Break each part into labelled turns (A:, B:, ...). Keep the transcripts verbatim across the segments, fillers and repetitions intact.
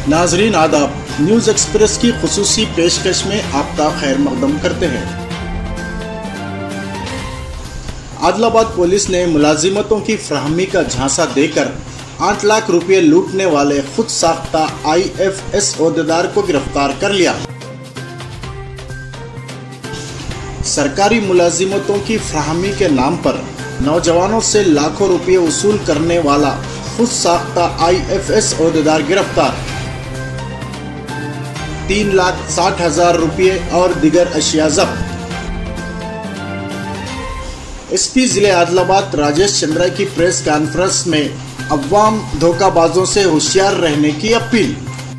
A: नाजरीन आदाब, news express की खुसूसी पेशकश में आपका खैर मकदम करते हैं। आदिलाबाद पुलिस ने मुलाजिमतों की फ्राहमी का झांसा देकर आठ लाख रुपये लूटने वाले खुद साख्ता आई एफ एस ओहदेदार को गिरफ्तार कर लिया। सरकारी मुलाजिमतों की फ्राहमी के नाम पर नौजवानों से लाखों रुपये वसूल करने वाला खुद साख्ता आई एफ एस ओहदेदार गिरफ्तार। तीन लाख साठ हजार रुपये और दिगर अशिया जब्त। एस पी जिले आदिलाबाद राजेश चंद्रा की प्रेस कॉन्फ्रेंस में अवाम धोखाबाजों से होशियार रहने की अपील।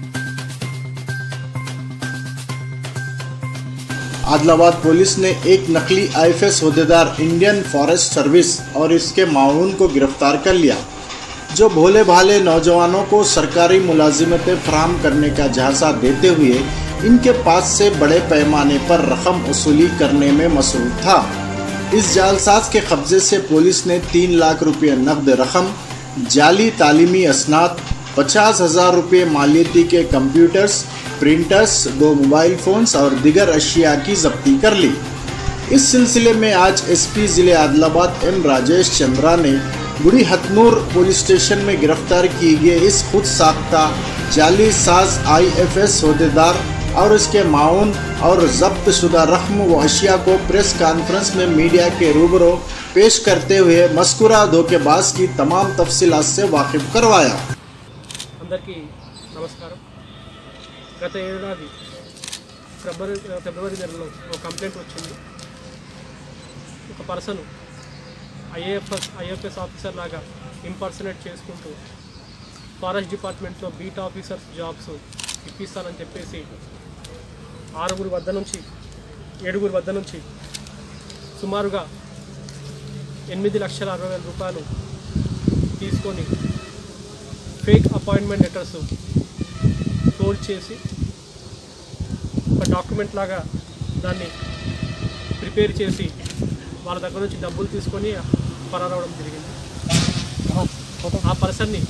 A: आदिलाबाद पुलिस ने एक नकली आई एफ एस ओहदेदार इंडियन फॉरेस्ट सर्विस और इसके माउन को गिरफ्तार कर लिया, जो भोले भाले नौजवानों को सरकारी मुलाजिमतें फराहम करने का झांसा देते हुए इनके पास से बड़े पैमाने पर रकम वसूली करने में मसरूफ था। इस जालसाज के कब्जे से पुलिस ने तीन लाख रुपये नकद रकम, जाली तालीमी असनाद, पचास हजार रुपये मालियती के कंप्यूटर्स, प्रिंटर्स, दो मोबाइल फोन्स और दिगर अशिया की जब्ती कर ली। इस सिलसिले में आज एस पी जिले आदिलाबाद एम राजेश चंद्रा ने बुढ़ी हथनूर पुलिस स्टेशन में गिरफ्तार किए गए इस खुद साख्ता जाली साज आई एफ एस ओहदेदार और इसके माउन और जब्त शुदा रकम व अशिया को प्रेस कॉन्फ्रेंस में मीडिया के रूबरू पेश करते हुए मस्कुरा धोखेबाज की तमाम तफसीलात से वाकिफ करवाया।
B: అందరికీ నమస్కారం। గత ఏడాది ఫిబ్రవరి ఫిబ్రవరి నెలలో ఒక కంప్లైంట్ వచ్చింది। ఒక పర్సన్ ఐఏఎఫ్ఎస్ ఐఎఫ్ఎస్ ఆఫీసర్ లాగా ఇంపర్సనేట్ చేసుకుంటూ ఫారెస్ట్ డిపార్ట్మెంట్లో బీట్ ఆఫీసర్స్ జాబ్స్ ఇప్పిస్తానని చెప్పేసి ఆరుగురు వద్ద నుంచి ఏడుగురు వద్ద నుంచి సుమారుగా ఎనిమిది లక్షల అరవై వేల రూపాయలు తీసుకొని ఫేక్ అపాయింట్మెంట్ లెటర్స్ ఫోల్డ్ చేసి ఒక డాక్యుమెంట్ లాగా దాన్ని ప్రిపేర్ చేసి వాళ్ళ దగ్గర నుంచి డబ్బులు తీసుకొని పరారవడం జరిగింది। ఆ పర్సన్ని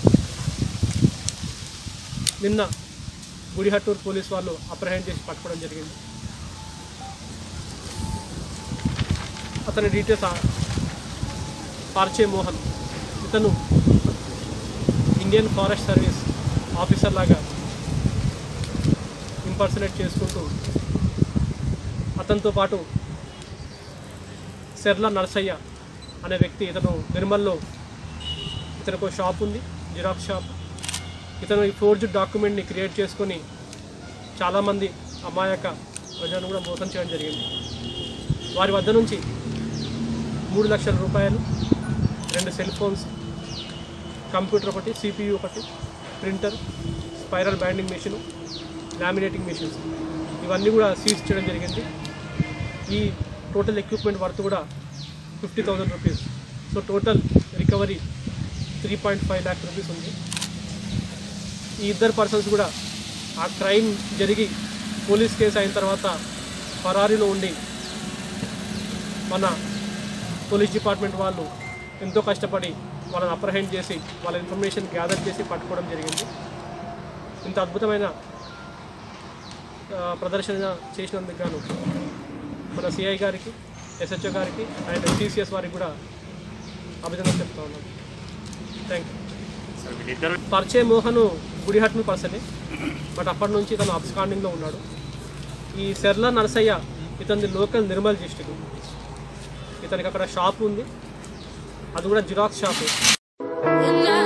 B: నిన్న గుడిహట్టూరు పోలీస్ వాళ్ళు అప్రహెండ్ చేసి పట్టుకోవడం జరిగింది। అతని డీటెయిల్స్ పార్చే మోహన్, ఇతను ఇండియన్ ఫారెస్ట్ సర్వీస్ ఆఫీసర్ లాగా ఇంపర్సనేట్ చేసుకుంటూ అతనితో పాటు సెర్ల నరసయ్య అనే వ్యక్తి, ఇతను నిర్మల్లో ఇతనికి ఒక షాప్ ఉంది, జిరాక్స్ షాప్। ఇతను ఈ ఫోర్జ్డ్ డాక్యుమెంట్ని క్రియేట్ చేసుకొని చాలామంది అమాయక ప్రజలను కూడా మోసం చేయడం జరిగింది। వారి వద్ద నుంచి మూడు లక్షల రూపాయలు, రెండు సెల్ ఫోన్స్, కంప్యూటర్ ఒకటి, సిపియు ఒకటి, printer, spiral binding machine, laminating machines ఇవన్నీ కూడా సీజ్ చేయడం జరిగింది। ఈ టోటల్ ఎక్విప్మెంట్ వర్త్ కూడా fifty thousand rupees. So total recovery three point five lakh rupees ఉంది। ఈ ఇద్దరు పర్సన్స్ కూడా ఆ క్రైమ్ జరిగి పోలీస్ కేసు అయిన తర్వాత ఫరారీలో ఉండి మన పోలీస్ డిపార్ట్మెంట్ వాళ్ళు ఎంతో కష్టపడి వాళ్ళని అప్రహెండ్ చేసి వాళ్ళ ఇన్ఫర్మేషన్ గ్యాదర్ చేసి పట్టుకోవడం జరిగింది। ఇంత అద్భుతమైన ప్రదర్శన చేసినందుకు గాను మన సిఐ గారికి, ఎస్హెచ్ఓ గారికి అండ్ టీసీఎస్ వారికి కూడా అభినందనలు చెప్తా ఉన్నాను। Thank you. పరిచయ మోహన్ గుడిహట్ను పర్సనే, బట్ అప్పటి నుంచి తను అబ్స్కాండింగ్లో ఉన్నాడు। ఈ సెర్ల నరసయ్య ఇతని లోకల్ నిర్మల్ డిస్ట్రిక్ట్, ఇతనికి అక్కడ షాప్ ఉంది, అది కూడా జిరాక్స్ షాపు।